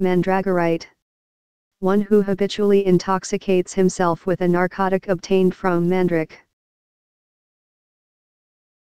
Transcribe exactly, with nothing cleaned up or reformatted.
Mandragorite. One who habitually intoxicates himself with a narcotic obtained from mandrake.